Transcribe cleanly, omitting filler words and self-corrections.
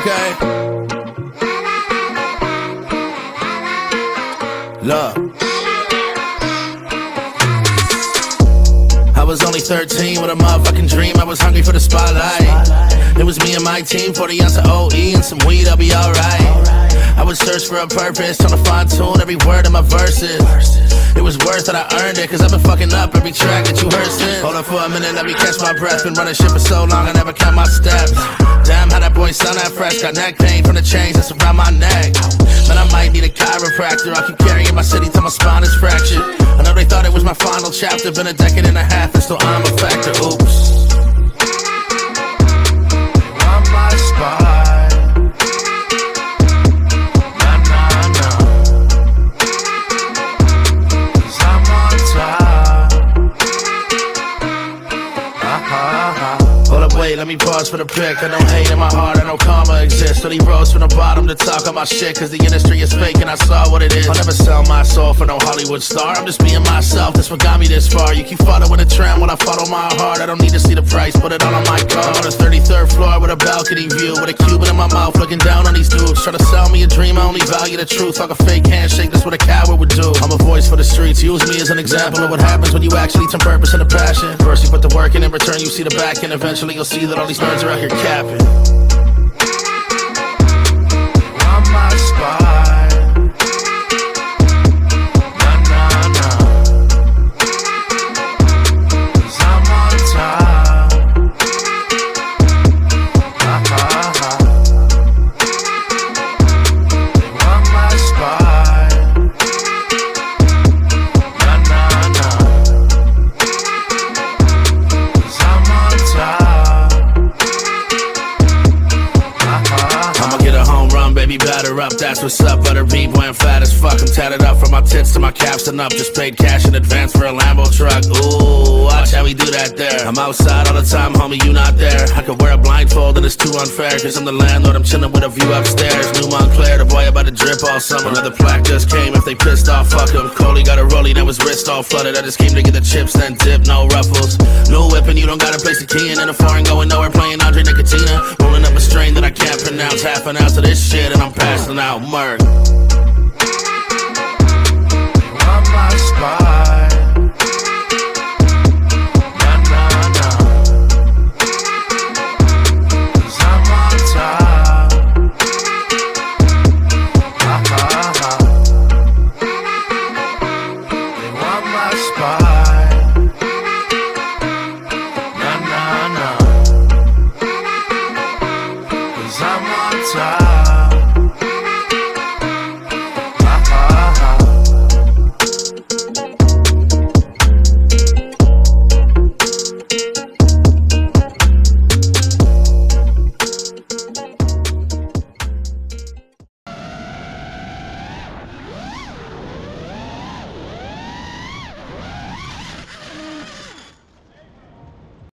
Okay. Look, I was only 13 with a motherfucking dream. I was hungry for the spotlight. It was me and my team, 40 ounce of OE and some weed, I'll be alright. I would search for a purpose, trying to fine-tune every word of my verses. It was worth that I earned it, cause I've been fucking up every track that you heard since. Hold on for a minute, let me catch my breath. Been running shit for so long, I never count my steps. Damn, how that boy sound that fresh. Got neck pain from the chains that's around my neck. Man, I might need a chiropractor. I'll keep carrying my city till my spine is fractured. I know they thought it was my final chapter. Been a decade and a half and still I'm a factor. Oops. Wait, let me pause for the pick. I don't hate in my heart, I know karma exists. So he rose from the bottom to talk on my shit, cause the industry is fake and I saw what it is. I'll never sell my soul for no Hollywood star. I'm just being myself, that's what got me this far. You keep following the trend when I follow my heart. I don't need to see the price, put it all on my card. On the 33rd floor with a balcony view, with a Cuban in my mouth, looking down on these dudes. Trying to sell me a dream, I only value the truth. Like a fake handshake, that's what a coward would do. I'm a voice for the streets, use me as an example of what happens when you actually turn purpose into passion. First you put the work in return you see the back, and eventually you'll see that all these nerds are out here capping. On my spot. Nah, nah, nah. 'Cause I'm on top. They want my spot. Nah, nah, nah. 'Cause I'm on top. Baby, batter up, that's what's up. Butter beat, boy, I'm fat as fuck. I'm tatted up from my tits to my calves and up. Just paid cash in advance for a Lambo truck. Ooh, watch how we do that there. I'm outside all the time, homie, you not there. I could wear a blindfold and it's too unfair, cause I'm the landlord, I'm chilling with a view upstairs. New Montclair, the boy about to drip all summer. Another plaque just came, if they pissed off, fuck them. Coley got a rollie that was wrist all flooded. I just came to get the chips, then dip, no ruffles. No whipping, you don't gotta place the key in. In a foreign going nowhere, playing Andre Nicotina. Rolling up a strain that I can't pronounce. Half an ounce of this shit and I'm passing out murk. They want my spot. Nah, nah, nah. 'Cause I'm on top. They want my spot. Nah, nah, nah. 'Cause I'm on top.